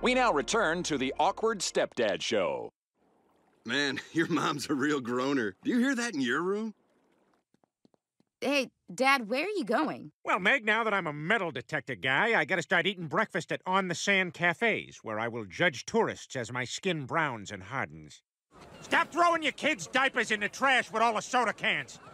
We now return to the Awkward Stepdad Show. Man, your mom's a real groaner. Do you hear that in your room? Hey, Dad, where are you going? Well, Meg, now that I'm a metal detector guy, I gotta start eating breakfast at On the Sand cafes, where I will judge tourists as my skin browns and hardens. Stop throwing your kids' diapers in the trash with all the soda cans.